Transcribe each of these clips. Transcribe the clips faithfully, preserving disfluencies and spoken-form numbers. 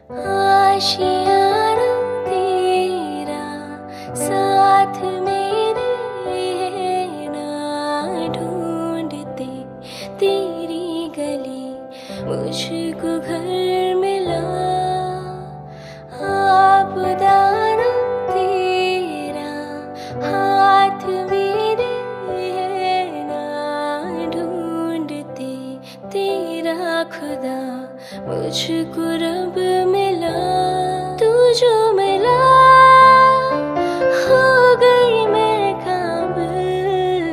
आशियाना तेरा साथ मेरे ना ढूंढते तेरी गली मुझको घर मिला। आपदाना तेरा हाथ मेरे ना ढूंढते तेरा खुदा मुझको रब मिला। तू जो मिला हो गई मैं काबिल,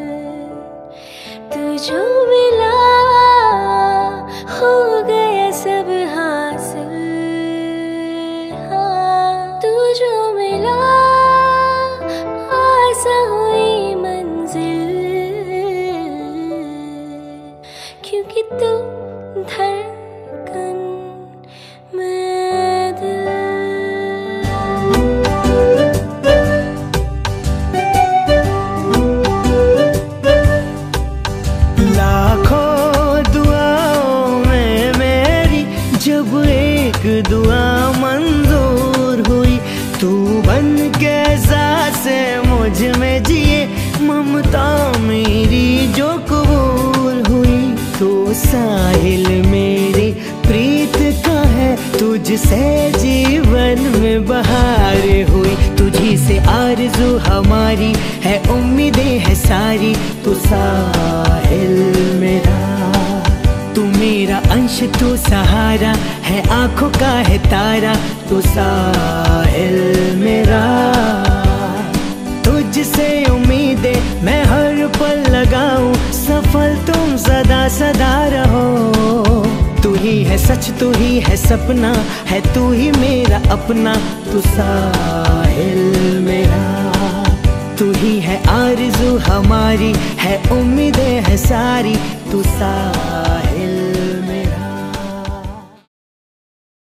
तू जो मिला हो गया सब हासिल। हाँ, तू जो मिला आसा हुई मंजिल, क्योंकि तू धड़कन में दिल। लाखों दुआओं में मेरी जब एक दुआ मंजूर हुई, तू बन के सांसे मुझ में जिए, ममता मेरी जो कबूल हुई। तो साहिल मेरे प्रीत का है, तुझसे जीवन में बहार हुई। तुझी से आरज़ू हमारी है, उम्मीदें है सारी। तू साहिल मेरा, तू मेरा अंश, तू सहारा है, आंखों का है तारा। तू साहिल मेरा, तुझसे उम्मीदें मैं हर पल लगाऊं, सफल तुम सदा सदा रहो। तू ही है सच, तू ही है सपना, है तू ही मेरा अपना। तू साहिल मेरा, तू ही है आरज़ू हमारी, है उम्मीदें है सारी। तू साहिल